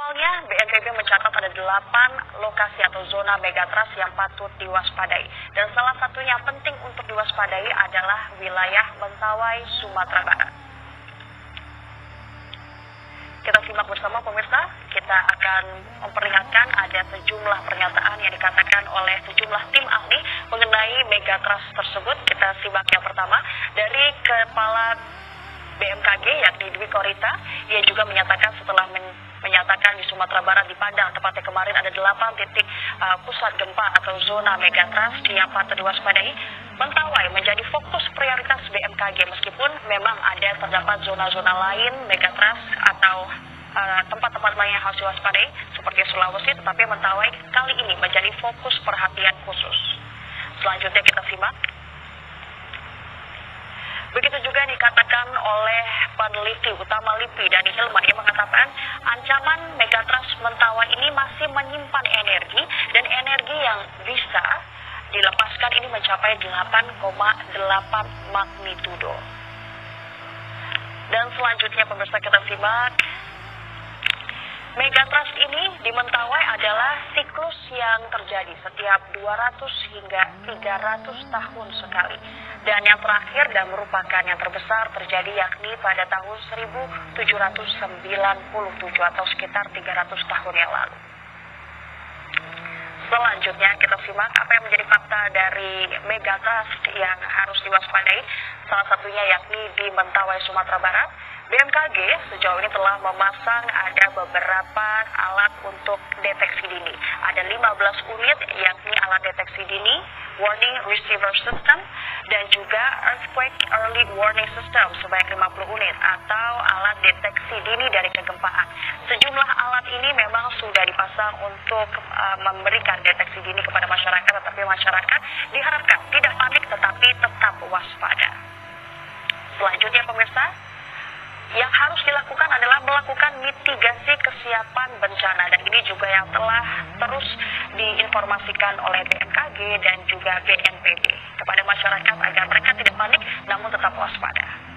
awalnya, BNPB mencatat ada 8 lokasi atau zona megatrust yang patut diwaspadai. Dan salah satunya penting untuk diwaspadai adalah wilayah Mentawai, Sumatera Barat. Kita simak bersama pemirsa, kita akan memperlihatkan ada sejumlah pernyataan yang dikatakan oleh sejumlah tim ahli mengenai megatrust tersebut. Kita simak yang pertama dari Kepala BMKG yakni Dwi Korita. Ia juga menyatakan setelah menyatakan di Sumatera Barat di Padang tepatnya kemarin ada 8 titik pusat gempa atau zona megatrust yang patut diwaspadai. Mentawai menjadi fokus prioritas BMKG meskipun memang terdapat zona-zona lain megatrust atau tempat-tempat lain yang harus diwaspadai seperti Sulawesi, tetapi Mentawai kali ini menjadi fokus perhatian khusus. Selanjutnya kita simak. Begitu juga dikatakan oleh peneliti utama LIPI Dani Hilman yang mengatakan ancaman megatrust Mentawai ini masih menyimpan energi dan energi yang bisa dilepaskan ini mencapai 8,8 magnitudo. Dan selanjutnya pemirsa kita simak. Megatrust ini di Mentawai adalah siklus yang terjadi setiap 200 hingga 300 tahun sekali. Dan yang terakhir dan merupakan yang terbesar terjadi yakni pada tahun 1797 atau sekitar 300 tahun yang lalu. Selanjutnya kita simak apa yang menjadi fakta dari megatrust yang harus diwaspadai. Salah satunya yakni di Mentawai, Sumatera Barat. BMKG sejauh ini telah memasang ada beberapa alat untuk deteksi dini. Ada 15 unit yakni alat deteksi dini, warning receiver system, dan juga earthquake early warning system sebanyak 50 unit atau alat deteksi dini dari kegempaan. Sejumlah alat ini memang sudah dipasang untuk memberikan deteksi dini kepada masyarakat, tetapi masyarakat diharapkan tidak panik tetapi tetap waspada. Selanjutnya pemirsa, yang harus dilakukan adalah melakukan mitigasi kesiapan bencana dan ini juga yang telah terus diinformasikan oleh BMKG dan juga BNPB kepada masyarakat agar mereka tidak panik namun tetap waspada.